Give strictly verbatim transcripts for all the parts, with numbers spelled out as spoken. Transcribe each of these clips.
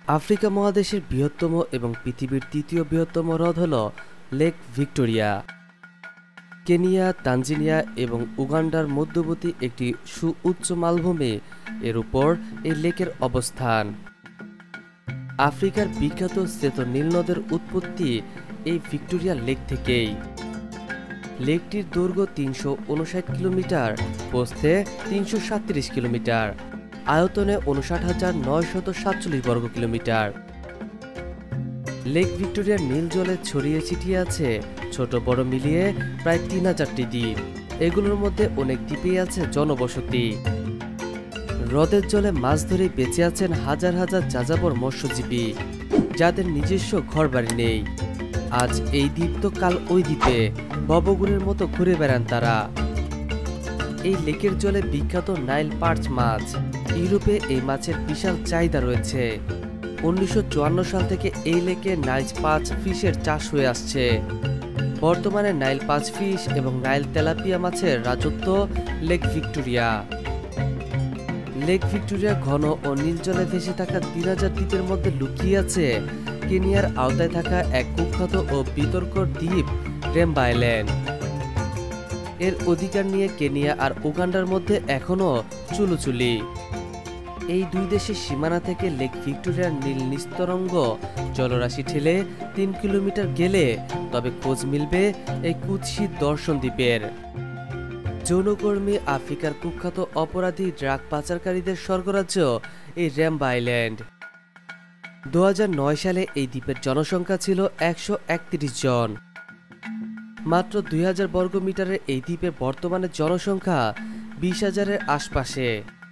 Africa মহাদেশের বৃহত্তম এবং পৃথিবীর তৃতীয় বৃহত্তম হ্রদ হল লেক ভিক্টোরিয়া। কেনিয়া, তানজানিয়া এবং উগান্ডার মধ্যবর্তী একটি সুউচ্চ মালভূমি এর উপর এই লেকের অবস্থান। আফ্রিকার বিখ্যাত শ্বেত নীল নদের উৎপত্তি এই ভিক্টোরিয়া লেক থেকেই। লেকটির দৈর্ঘ্য তিনশো উনষাট কিলোমিটার, প্রস্থে তিনশো সাতত্রিশ কিলোমিটার, আয়তনে উনষাট হাজার নয়শত সাতচল্লিশ বর্গ কিলোমিটার। লেক ভিক্টোরিয়ার নীল জলে ছড়িয়ে ছিটিয়ে আছে ছোট বড় মিলিয়ে প্রায় তিন হাজারটি দ্বীপ। এগুলোর মধ্যে অনেক দ্বীপেই আছে জনবসতি। হ্রদের জলে মাছ ধরে বেঁচে আছেন হাজার হাজার যাযাবর মৎস্যজীবী, যাদের নিজস্ব ঘরবাড়ি নেই। আজ এই দ্বীপ তো কাল ওই দ্বীপে ববগুড়ের মতো ঘুরে বেড়ান তারা। এই লেকের জলে বিখ্যাত নাইল পার্চ মাছ। ইউরোপে এই মাছের বিশাল চাহিদা রয়েছে। উনিশশো চুয়ান্ন সাল থেকে এই লেকে নাইল পার্চ ফিশের চাষ হয়ে আসছে। বর্তমানে নাইল পার্চ ফিশ এবং নাইল তেলাপিয়া মাছের রাজত্ব লেক ভিক্টোরিয়া। লেক ভিক্টোরিয়া ঘন ও নীল জলে ভেসে থাকা তিন হাজার দ্বীপের মধ্যে লুকিয়ে আছে কেনিয়ার আওতায় থাকা এক কুখ্যাত ও বিতর্কর দ্বীপ রেম্বা আইল্যান্ড। এর অধিকার নিয়ে কেনিয়া আর উগান্ডার মধ্যে এখনো চুলোচুলি। এই দুই দেশের সীমানা থেকে লেক ভিক্টোরিয়ার নীল নিস্তরঙ্গ জলরাশি ঠেলে তিন কিলোমিটার গেলে তবে খোঁজ মিলবে এই কুৎসিত দর্শন দ্বীপের। যৌনকর্মী, আফ্রিকার কুখ্যাত অপরাধী, ড্রাগ পাচারকারীদের স্বর্গরাজ্য এই রেম্বা আইল্যান্ড। দু হাজার নয় সালে এই দ্বীপের জনসংখ্যা ছিল একশো একত্রিশ জন। মাত্র দুই হাজার বর্গ মিটারের এই দ্বীপের বর্তমানে জনসংখ্যা বিশ হাজারের আশপাশে।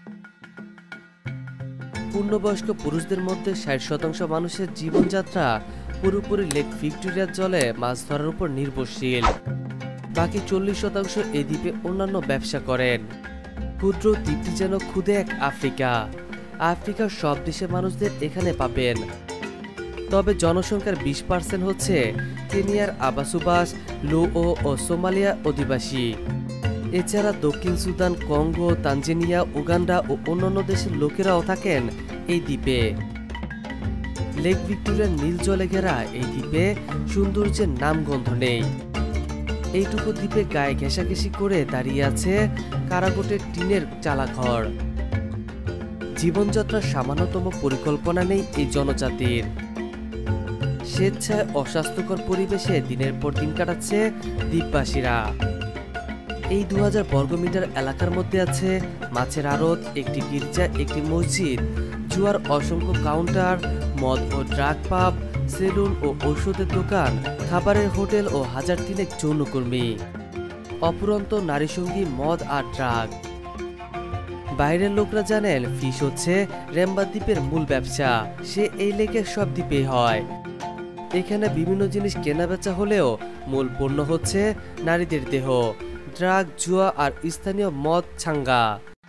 পূর্ণবয়স্ক পুরুষদের মধ্যে ষাট শতাংশ মানুষের জীবনযাত্রা পুরোপুরি লেক ভিক্টোরিয়ার জলে মাছ ধরার উপর নির্ভরশীল। বাকি চল্লিশ শতাংশ এই দ্বীপে অন্যান্য ব্যবসা করেন। ক্ষুদ্র দ্বীপটি যেন খুদে এক আফ্রিকা। আফ্রিকার সব দেশের মানুষদের এখানে পাবেন। তবে জনসংখ্যার বিশ পার্সেন্ট হচ্ছে কেনিয়ার আবাসুবাস, লুও ও সোমালিয়া অধিবাসী। এছাড়া দক্ষিণ সুদান, কঙ্গো, তানজানিয়া, উগান্ডা ও অন্যান্য দেশের লোকেরাও থাকেন এই দ্বীপে। লেক ভিক্টোরিয়ার নীল জলে ঘেরা এই দ্বীপে সৌন্দর্যের নামগন্ধ নেই। এইটুকু দ্বীপে গায়ে ঘেঁষাঘেঁষি করে দাঁড়িয়ে আছে কারাগোটের টিনের চালাঘর। জীবনযাত্রার সামান্যতম পরিকল্পনা নেই এই জনজাতির। স্বেচ্ছায় অস্বাস্থ্যকর পরিবেশে দিনের পর দিন কাটাচ্ছে দ্বীপবাসীরা। এই দু হাজার বর্গমিটার এলাকার মধ্যে আছে মাছের আড়ত, একটি গির্জা, একটি মসজিদ, জুয়ার অসংখ্য কাউন্টার, মদ ও ড্রাগ পাব, সেলুন ও ঔষধের দোকান, খাবারের হোটেল ও হাজার তিনেক যৌনকর্মী। অপুরন্ত নারীসঙ্গী, মদ আর ড্রাগ। বাইরের লোকরা জানেন ফিশ হচ্ছে রেম্বা দ্বীপের মূল ব্যবসা। সে এই লেকের সব দ্বীপেই হয়। এখানে বিভিন্ন জিনিস কেনা বেচা হলেও মূল পণ্য হচ্ছে নারীদের দেহ, ড্রাগ, জুয়া আর স্থানীয় মদ ছাঙ্গা।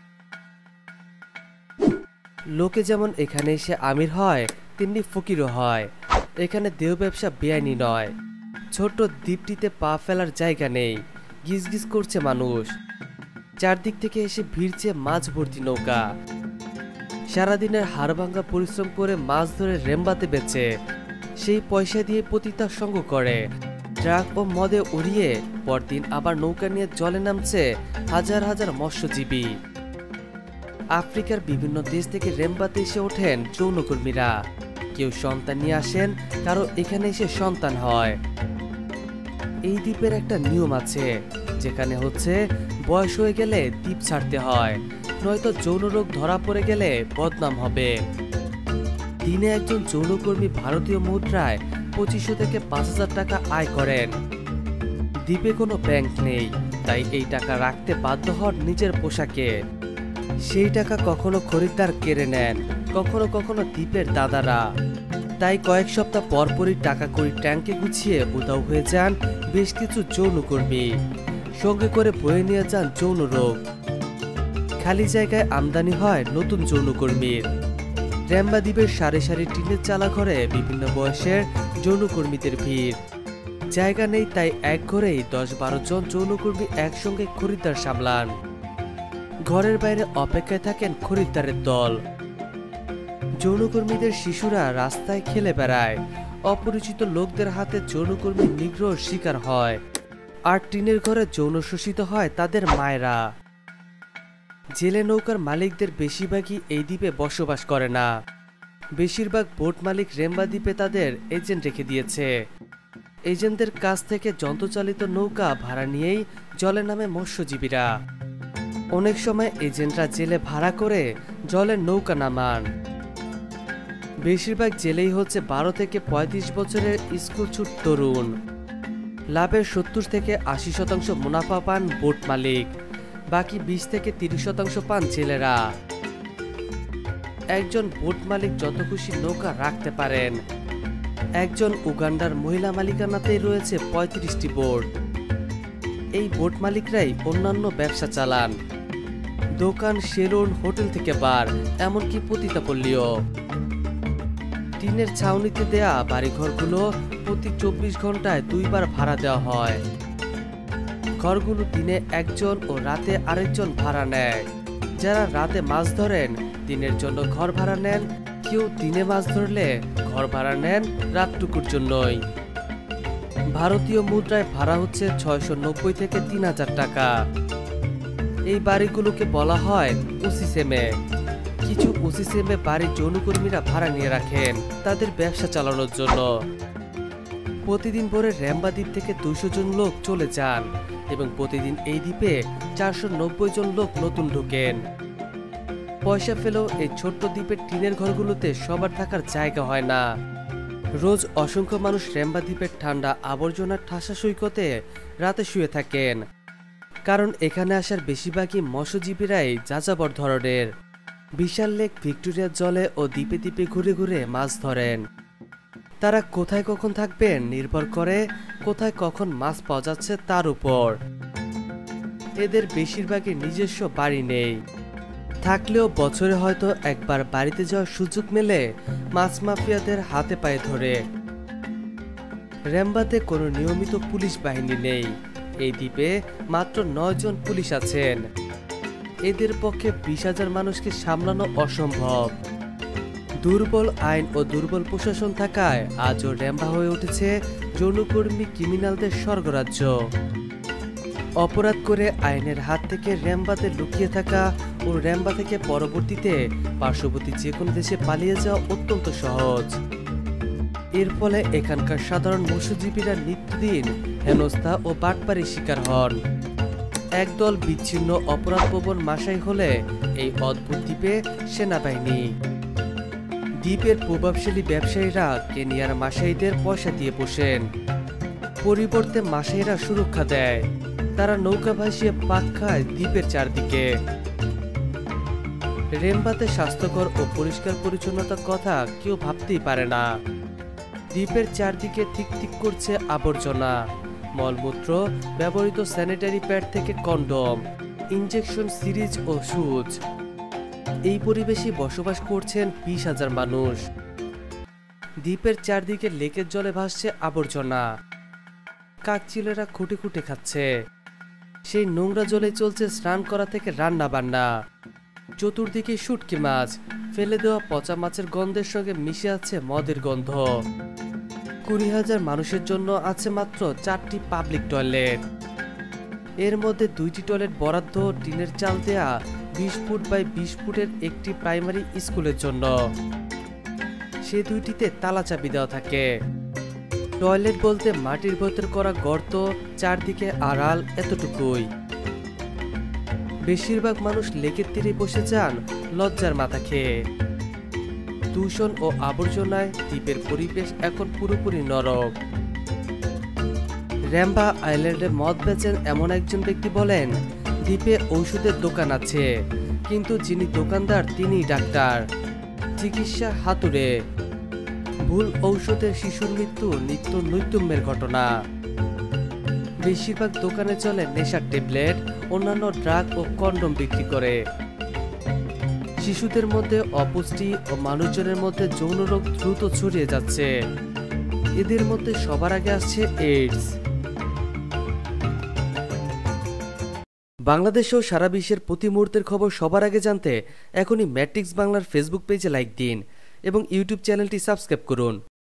লোকে যেমন এখানে এসে আমির হয়, তেমনি ফকিরও হয়। এখানে দেহ ব্যবসা বেআইনি নয়। ছোট্ট দ্বীপটিতে পা ফেলার জায়গা নেই। গিজগিজ করছে মানুষ। চারদিক থেকে এসে ভিড়ছে মাছ ভর্তি নৌকা। সারাদিনের হাড়ভাঙ্গা পরিশ্রম করে মাছ ধরে রেম্বাতে বেচে সেই পয়সা দিয়ে পতিতার সঙ্গ করে। ট্রাক ও মদে উড়িয়ে পরদিন আবার নৌকা নিয়ে জলে নামছে হাজার হাজার মৎস্যজীবী। আফ্রিকার বিভিন্ন দেশ থেকে রেম্বাতে এসে ওঠেন যৌনকর্মীরা। কেউ সন্তান নিয়ে আসেন, কারো এখানে এসে সন্তান হয়। এই দ্বীপের একটা নিয়ম আছে, যেখানে হচ্ছে বয়স হয়ে গেলে দ্বীপ ছাড়তে হয়, নয়তো যৌন রোগ ধরা পড়ে গেলে বদনাম হবে। দিনে একজন যৌনকর্মী ভারতীয় মুদ্রায় পঁচিশশো থেকে পাঁচ হাজার টাকা আয় করেন। দ্বীপে কোনো ব্যাংক নেই, তাই এই টাকা রাখতে বাধ্য হন নিজের পোশাকে। সেই টাকা কখনো খরিদ্দার কেড়ে নেন, কখনো কখনো দ্বীপের দাদারা। তাই কয়েক সপ্তাহ পরপরই টাকা কড়ি ট্যাঙ্কে গুছিয়ে উধাও হয়ে যান বেশ কিছু যৌনকর্মী। সঙ্গে করে বয়ে নিয়ে যান যৌন রোগ। খালি জায়গায় আমদানি হয় নতুন যৌনকর্মীর। রেম্বা দ্বীপের সারি সারি টিনের চালা ঘরে বিভিন্ন বয়সের যৌনকর্মীদের ভিড়। জায়গা নেই, তাই এক ঘরেই দশ বারো জন যৌনকর্মী একসঙ্গে খরিদ্দার সামলান। ঘরের বাইরে অপেক্ষায় থাকেন খরিদ্দারের দল। যৌনকর্মীদের শিশুরা রাস্তায় খেলে বেড়ায়, অপরিচিত লোকদের হাতে যৌনকর্মী নিগ্রহের শিকার হয়, আর টিনের ঘরে যৌন শোষিত হয় তাদের মায়েরা। জেলে নৌকার মালিকদের বেশিরভাগই এই দ্বীপে বসবাস করে না। বেশিরভাগ বোট মালিক রেম্বা দ্বীপে তাদের এজেন্ট রেখে দিয়েছে। এজেন্টদের কাছ থেকে যন্ত্রচালিত নৌকা ভাড়া নিয়েই জলে নামে মৎস্যজীবীরা। অনেক সময় এজেন্টরা জেলে ভাড়া করে জলের নৌকা নামান। বেশিরভাগ জেলেই হচ্ছে বারো থেকে পঁয়ত্রিশ বছরের স্কুলছুট তরুণ। লাভের সত্তর থেকে আশি শতাংশ মুনাফা পান বোট মালিক, বাকি বিশ থেকে তিরিশ শতাংশ পান জেলেরা। একজন বোট মালিক যত খুশি নৌকা রাখতে পারেন। একজন উগান্ডার মহিলা মালিকানাতেই রয়েছে পঁয়ত্রিশটি বোট। এই বোট মালিকরাই অন্যান্য ব্যবসা চালান, দোকান, সেলুন, হোটেল থেকে বার, এমনকি পতিতাপল্লীও। টিনের ছাউনিতে দেয়া বাড়িঘরগুলো প্রতি চব্বিশ ঘন্টায় দুইবার ভাড়া দেওয়া হয়। ঘরগুলো দিনে একজন ও রাতে আরেকজন ভাড়া নেয়। যারা রাতে মাছ ধরেন দিনের জন্য ঘর ভাড়া নেন, কেউ দিনে মাছ ধরলে ঘর ভাড়া নেন রাতটুকুর জন্যই। ভারতীয় মুদ্রায় ভাড়া হচ্ছে ছয়শো নব্বই থেকে তিন হাজার টাকা। এই বাড়িগুলোকে বলা হয় ওসিসেমে। কিছু ওসিসেমে বাড়ির যৌনকর্মীরা ভাড়া নিয়ে রাখেন তাদের ব্যবসা চালানোর জন্য। প্রতিদিন ভোরে রেম্বা দ্বীপ থেকে দুইশো জন লোক চলে যান এবং প্রতিদিন এই দ্বীপে চারশো নব্বই জন লোক নতুন ঢোকেন। পয়সা ফেলেও এই ছোট্ট দ্বীপের টিনের ঘরগুলোতে সবার থাকার জায়গা হয় না। রোজ অসংখ্য মানুষ রেম্বা দ্বীপের ঠান্ডা আবর্জনার ঠাসা সৈকতে রাতে শুয়ে থাকেন, কারণ এখানে আসার বেশিরভাগই মৎস্যজীবীরাই যাযাবর ধরনের। বিশাল লেক ভিক্টোরিয়ার জলে ও দ্বীপে দ্বীপে ঘুরে ঘুরে মাছ ধরেন। তারা কোথায় কখন থাকবেন নির্ভর করে কোথায় কখন মাছ পাওয়া যাচ্ছে তার উপর। এদের বেশিরভাগই নিজস্ব বাড়ি নেই, থাকলেও বছরে হয়তো একবার বাড়িতে যাওয়ার সুযোগ মেলে মাছ মাফিয়াদের হাতে পায়ে ধরে। রেম্বাতে কোনো নিয়মিত পুলিশ বাহিনী নেই। এই দ্বীপে মাত্র নয় জন পুলিশ আছেন। এদের পক্ষে বিশ হাজার মানুষকে সামলানো অসম্ভব। দুর্বল আইন ও দুর্বল প্রশাসন থাকায় আজও রেম্বা হয়ে উঠেছে যৌনকর্মী ক্রিমিনালদের স্বর্গরাজ্য। অপরাধ করে আইনের হাত থেকে রেম্বাতে লুকিয়ে থাকা ও রেম্বা থেকে পরবর্তীতে পার্শ্ববর্তী যে কোনো দেশে পালিয়ে যাওয়া অত্যন্ত সহজ। এর ফলে এখানকার সাধারণ মৎস্যজীবীরা নিত্যদিন হেনস্থা ও বাটপাড়ির শিকার হন। একদল বিচ্ছিন্ন অপরাধপ্রবণ মাসাই হলে এই অদ্ভুত দ্বীপে সেনাবাহিনী। দ্বীপের প্রভাবশালী ব্যবসায়ীরা কেনিয়ার মাসাইদের পয়সা দিয়ে বসেন, পরিবর্তে মাসাইরা সুরক্ষা দেয়। তারা নৌকা ভাসিয়ে পাক খায় দ্বীপের চারদিকে। রেম্বাতে স্বাস্থ্যকর ও পরিষ্কার পরিচ্ছন্নতার কথা কেউ ভাবতেই পারে না। দ্বীপের চারদিকে ঠিক ঠিক করছে আবর্জনা, মলমূত্র, ব্যবহৃত স্যানিটারি প্যাড থেকে কন্ডম, ইনজেকশন সিরিজ ও সুচ। এই পরিবেশে বসবাস করছেন বিশ হাজার মানুষ। দ্বীপের চারদিকে লেকের জলে ভাসছে আবর্জনা। কাকচিলেরা খুঁটে খুঁটে খাচ্ছে। সেই নোংরা জলে চলছে স্নান করা থেকে রান্না বান্না। চতুর্দিকে শুটকি মাছ, ফেলে দেওয়া পচা মাছের গন্ধের সঙ্গে মিশে আছে মদের গন্ধ। কুড়ি হাজার মানুষের জন্য আছে মাত্র চারটি পাবলিক টয়লেট। এর মধ্যে দুইটি টয়লেট বরাদ্দ টিনের চাল দেয়া বিশ ফুট বাই বিশ ফুটের একটি প্রাইমারি স্কুলের জন্য। সে দুইটিতে তালা চাবি দেওয়া থাকে। টয়লেট বলতে মাটির ভেতর করা গর্ত, চারদিকে আড়াল, এতটুকুই। বেশিরভাগ মানুষ লেকের তীরে বসে যান লজ্জার মাথা খেয়ে। দূষণ ও আবর্জনায় দ্বীপের পরিবেশ এখন পুরোপুরি নরক। রেম্বা আইল্যান্ডে মদ বেচেন এমন একজন ব্যক্তি বলেন, দ্বীপে ঔষধের দোকান আছে, কিন্তু যিনি দোকানদার তিনি ডাক্তার। চিকিৎসা হাতুড়ে। ভুল ঔষধে শিশুর মৃত্যু নিত্য নৈতুম্যের ঘটনা। বেশিরভাগ দোকানে চলে নেশার ট্যাবলেট, অন্যান্য ড্রাগ ও কন্ডম বিক্রি করে। শিশুদের মধ্যে অপুষ্টি ও মানুষজনের মধ্যে যৌন রোগ দ্রুত ছড়িয়ে যাচ্ছে। এদের মধ্যে সবার আগে আসছে এইডস। বাংলাদেশ ও সারা বিশ্বের প্রতি মুহূর্তের খবর সবার আগে জানতে এখনই ম্যাট্রিক্স বাংলার ফেসবুক পেজে লাইক দিন এবং ইউটিউব চ্যানেলটি সাবস্ক্রাইব করুন।